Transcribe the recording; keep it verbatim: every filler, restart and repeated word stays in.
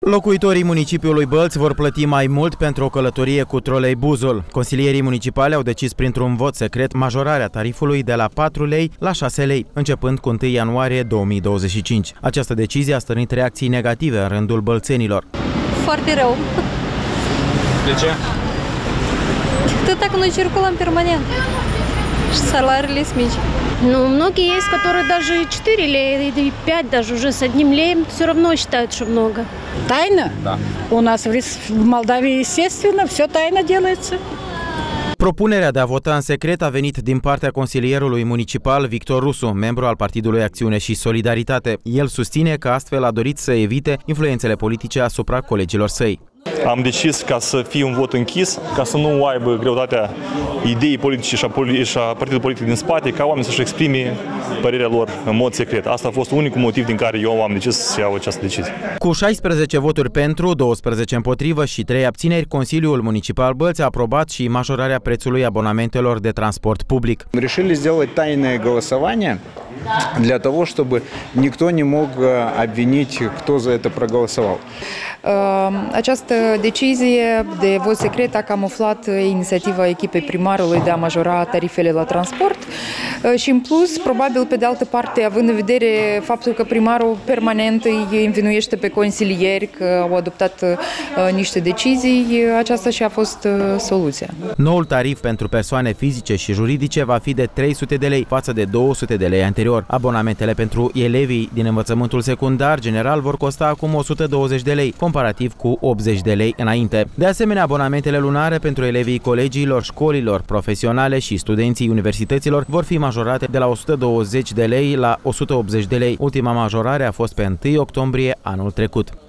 Locuitorii municipiului Bălți vor plăti mai mult pentru o călătorie cu troleibuzul. Consilierii municipali au decis printr-un vot secret majorarea tarifului de la patru lei la șase lei, începând cu întâi ianuarie două mii douăzeci și cinci. Această decizie a stârnit reacții negative în rândul bălțenilor. Foarte rău. De ce? Atâta că noi circulăm permanent și salariile sunt mici. Ну, многие есть, которые даже четыре или пять даже уже с одним леем все равно считают, что много. Тайна? Да. У нас в Молдавии, естественно, все тайно делается. Propunerea de a vota în secret a venit din partea consilierului municipal Victor Rusu, membru al Partidului Acțiune și Solidaritate. El susține că astfel a dorit să evite influențele politice asupra colegilor săi. Am decis ca să fie un vot închis, ca să nu aibă greutatea ideii politice și a, poli și a partidului politic din spate, ca oamenii să-și exprime părerea lor în mod secret. Asta a fost unicul motiv din care eu am decis să iau această decizie. Cu șaisprezece voturi pentru, douăsprezece împotrivă și trei abțineri, Consiliul Municipal Bălți a aprobat și majorarea prețului abonamentelor de transport public. Решили сделать тайное голосование для того, чтобы никто не мог обвинить, кто за это проголосовал. Această decizie de vot secret a camuflat inițiativa echipei primarului de a majora tarifele la transport și, în plus, probabil, pe de altă parte, având în vedere faptul că primarul permanent îi învinuiește pe consilieri că au adoptat niște decizii, aceasta și a fost soluția. Noul tarif pentru persoane fizice și juridice va fi de trei sute de lei față de două sute de lei anterior. Abonamentele pentru elevii din învățământul secundar general vor costa acum o sută douăzeci de lei, comparativ cu optzeci de lei înainte. De asemenea, abonamentele lunare pentru elevii colegiilor, școlilor profesionale și studenții universităților vor fi majorate de la o sută douăzeci de lei la o sută optzeci de lei. Ultima majorare a fost pe întâi octombrie anul trecut.